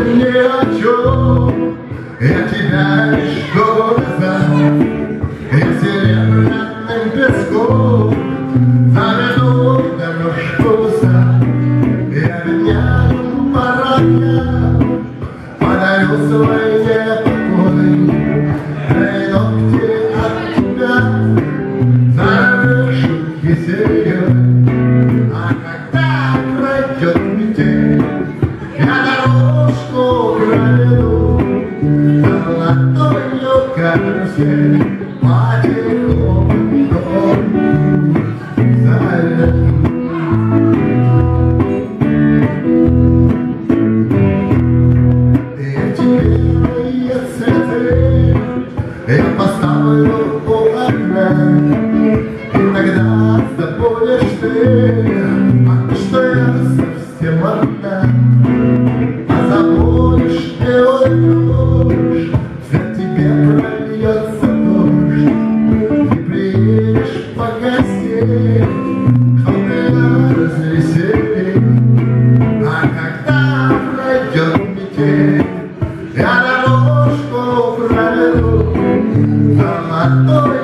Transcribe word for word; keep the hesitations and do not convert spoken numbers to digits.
Думай ни о чем, я тебя еще назад, и серебряным песком заведу дорожку в сад. Я меняю парня, подарю свои покой, и ногти от тебя завершу киселью. А когда пройдет метель, я дорожку проведу, золотую карусель потихоньку заведу. Эти белые цветы я поставлю у окна, и тогда забудешь ты, что я совсем одна. А забудешь и уйдешь, вслед тебе прольется дождь, и приедешь погостей, чтоб меня развеселить. А когда пройдет метель, я дорожку проведу, золотой